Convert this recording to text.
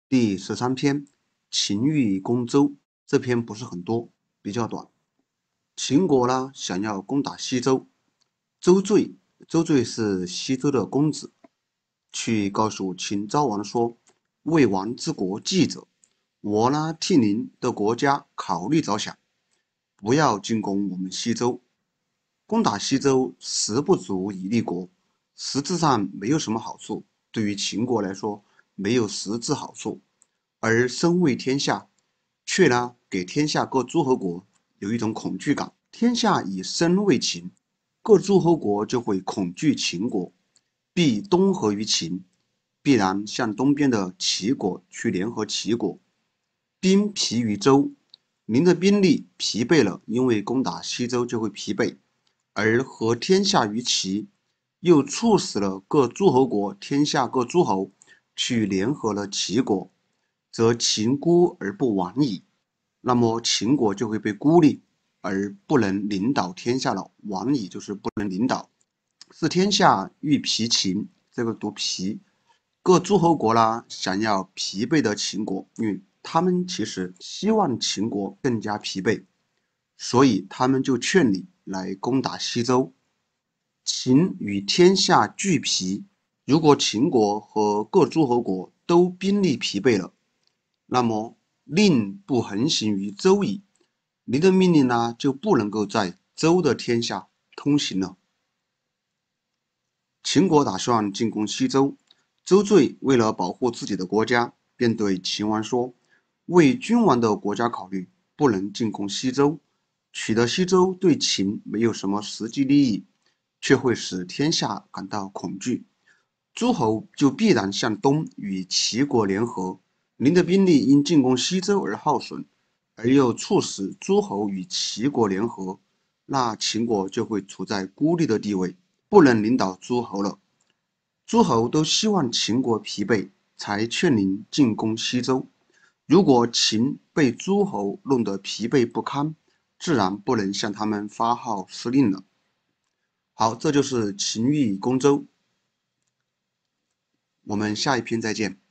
第13篇，秦欲攻周。这篇不是很多，比较短。秦国呢想要攻打西周，周罪，周罪是西周的公子，去告诉秦昭王说：为王之国计者，我呢替您的国家考虑着想，不要进攻我们西周。攻打西周实不足以立国，实质上没有什么好处，对于秦国来说没有实质好处。而身为天下，却呢给天下各诸侯国有一种恐惧感。天下以身为秦，各诸侯国就会恐惧秦国，必东合于秦，必然向东边的齐国去联合齐国。兵疲于周，您的兵力疲惫了，因为攻打西周就会疲惫，而合天下于齐，又促使了各诸侯国天下各诸侯去联合了齐国，则秦孤而不亡矣。那么秦国就会被孤立，而不能领导天下了。亡矣就是不能领导，是天下欲疲秦，这个读疲。各诸侯国啦想要疲惫的秦国，因为他们其实希望秦国更加疲惫，所以他们就劝你来攻打西周。秦与天下俱疲，如果秦国和各诸侯国都兵力疲惫了，那么令不横行于周矣，您的命令呢就不能够在周的天下通行了。秦国打算进攻西周，周罪为了保护自己的国家，便对秦王说：为君王的国家考虑，不能进攻西周。取得西周对秦没有什么实际利益，却会使天下感到恐惧，诸侯就必然向东与齐国联合。您的兵力因进攻西周而耗损，而又促使诸侯与齐国联合，那秦国就会处在孤立的地位，不能领导诸侯了。诸侯都希望秦国疲惫，才劝您进攻西周。如果秦被诸侯弄得疲惫不堪，自然不能向他们发号施令了。好，这就是秦欲攻周。我们下一篇再见。